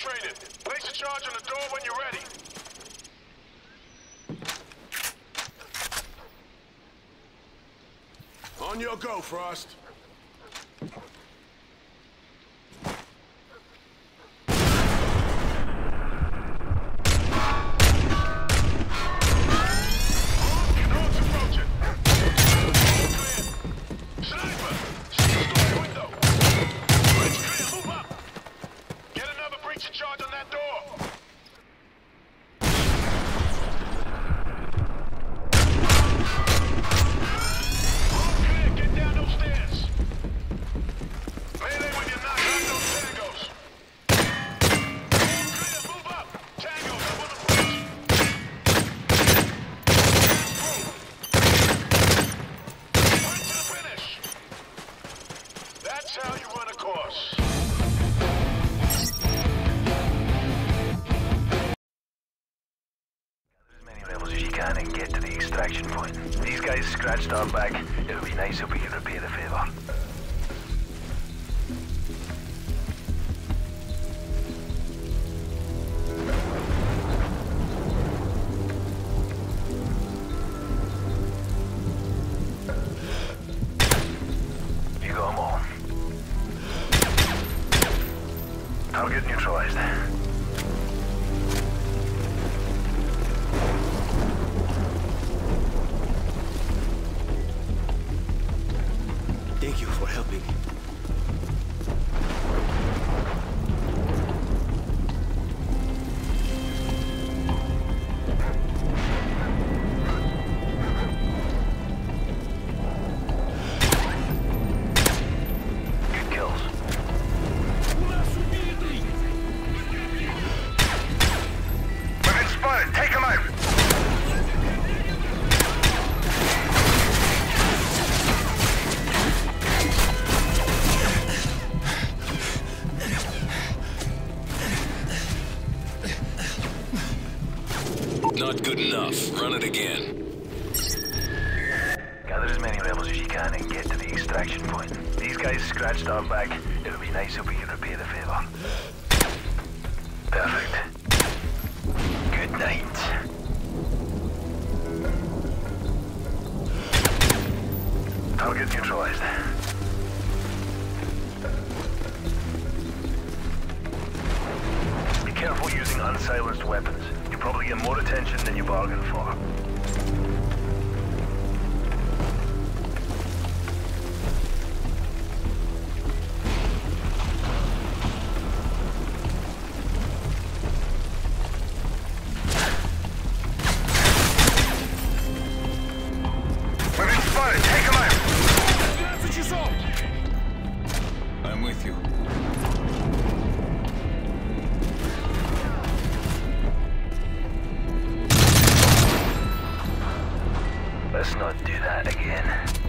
penetrated. Place a charge on the door when you're ready. On your go, Frost. That's how you run a course. Gather as many rebels as you can and get to the extraction point. These guys scratched our back. It would be nice if we could repay the favor. Target neutralized. Thank you for helping. Good kills. Take him out! Not good enough. Run it again. Gather as many rebels as you can and get to the extraction point. These guys scratched our back. It would be nice if we could repay the favor. Perfect. Good night. Target neutralized. Be careful using unsilenced weapons. You probably get more attention than you bargained for. I'm with you. Let's not do that again.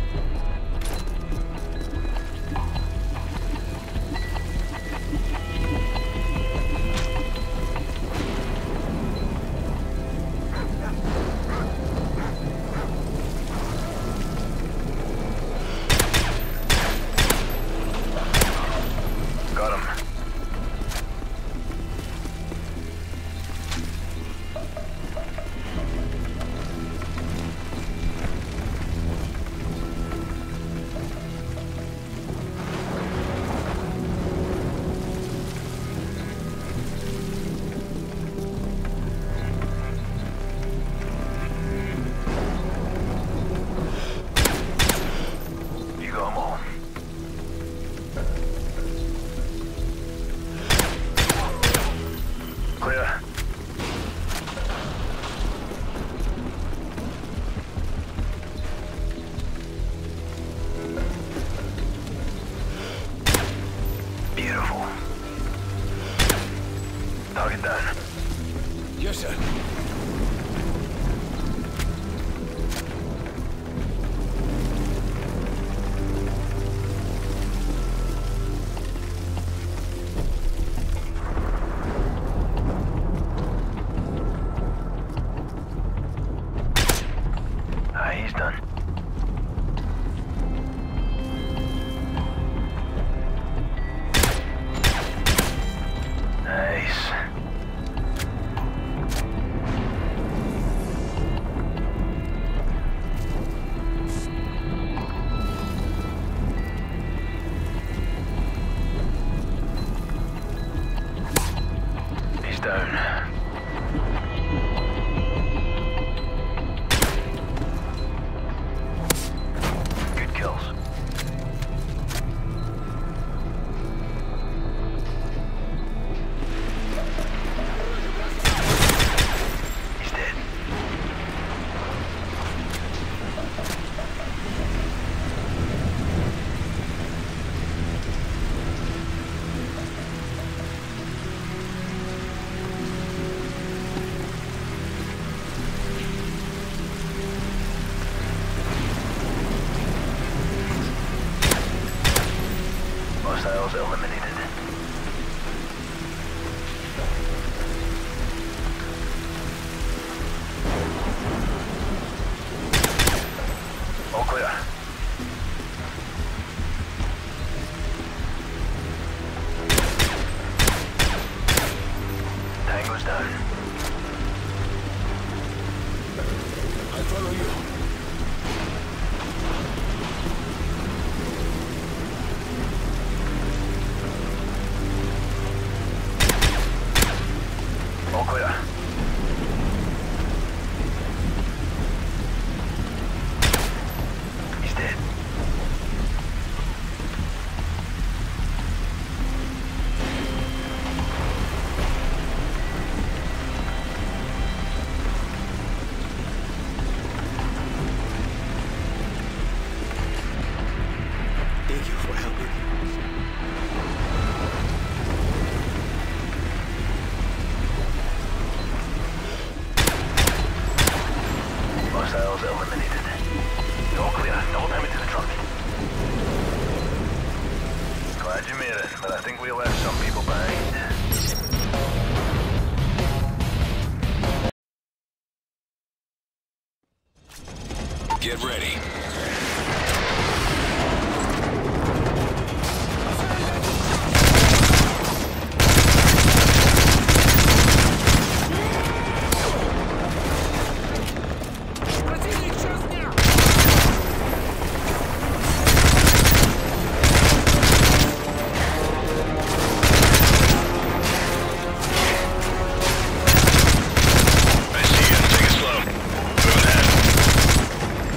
Got him. You got 'em all. Clear. Beautiful. Target down. Yes, sir. He's done. Nice. down. Good kills. He's dead. Hostiles eliminated. All clear. Tango's down. I follow you. All clear. He's dead. Thank you for helping. Hostiles eliminated. All clear. No damage to the truck. Glad you made it, but I think we left some people behind. Get ready. I see you. Take it slow. Moving ahead.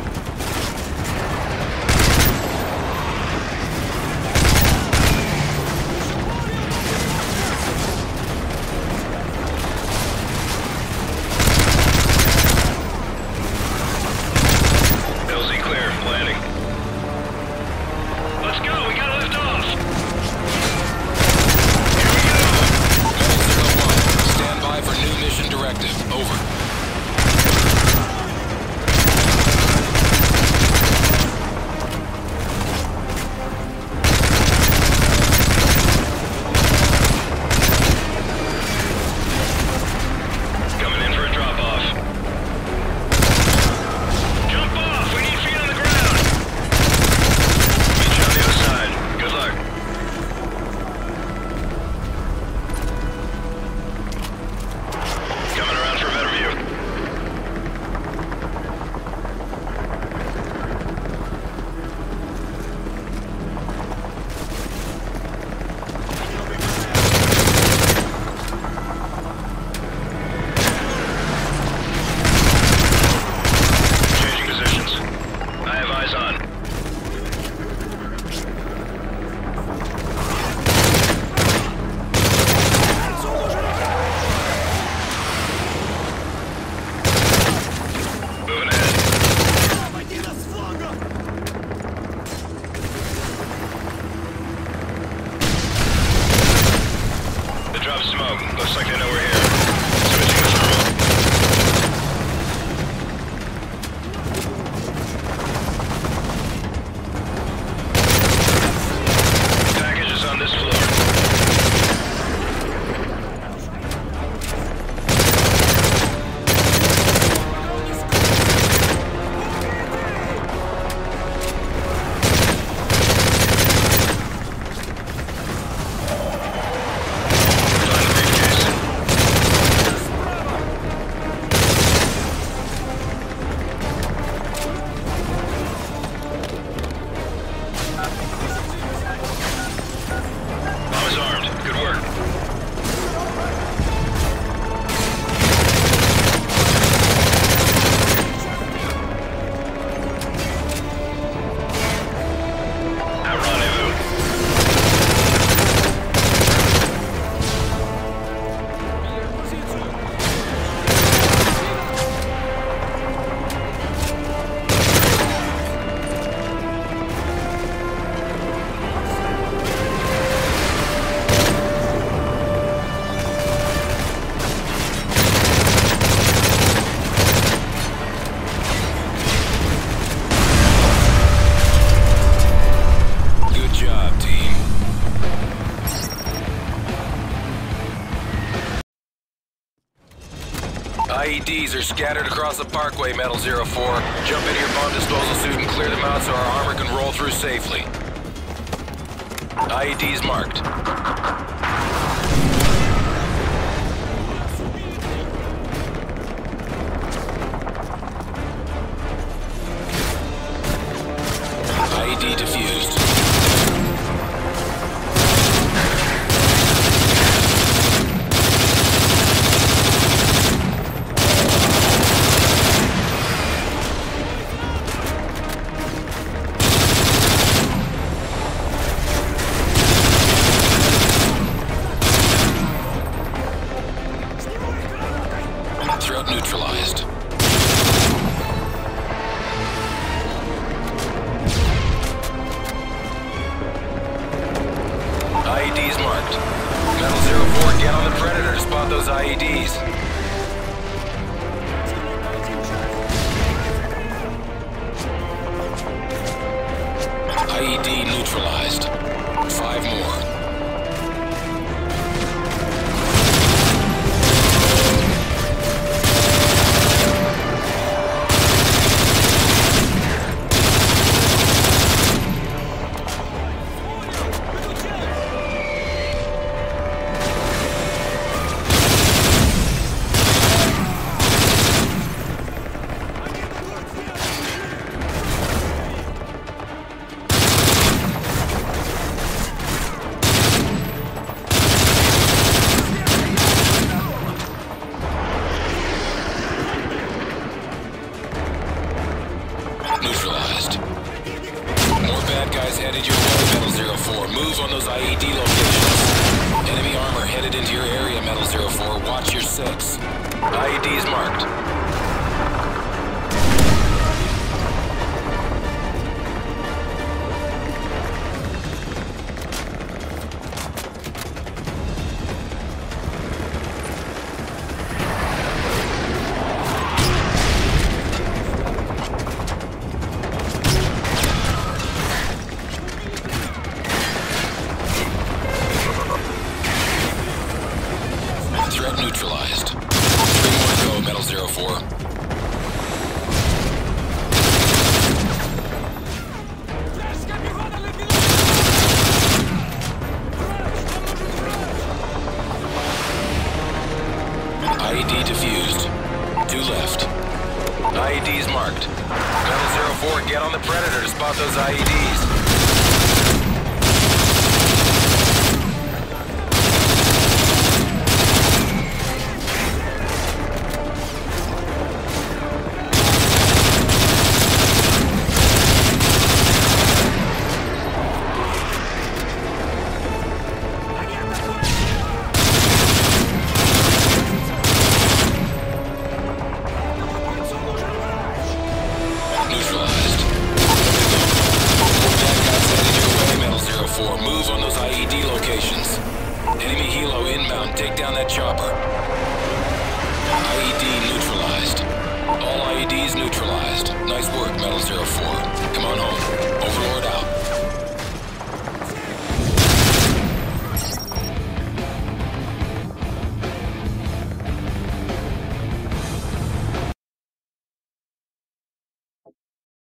LZ clear. Landing. Let's go. We gotta lift off. Here we go. Level 01. Stand by for new mission directive. Over. Coming in for a drop off. Jump off! We need feet on the ground! Meet you on the other side. Good luck. Coming around for a better view. Changing positions. I have eyes on. Moving ahead. Обойди нас с фланга! The drop smoke. Looks like they know we're here. Switching to thermal. Package is on this floor. Find the briefcase. IEDs are scattered across the parkway, Metal 04. Jump into your bomb disposal suit and clear them out so our armor can roll through safely. IEDs marked. IED defused. Threat neutralized. IEDs marked. Metal 04, get on the Predator to spot those IEDs. IED neutralized. 5 more. Neutralized. More bad guys headed your way, Metal 04. Move on those IED locations. Enemy armor headed into your area, Metal 04. Watch your 6. IEDs marked. Threat neutralized. 3 more to go, Metal 04. IED defused. 2 left. IEDs marked. Metal 04, get on the Predator to spot those IEDs. Neutralized. Bad guys headed your way, Metal 04. Move on those IED locations. Enemy helo inbound. Take down that chopper. IED neutralized. All IEDs neutralized. Nice work, Metal 04. Come on home.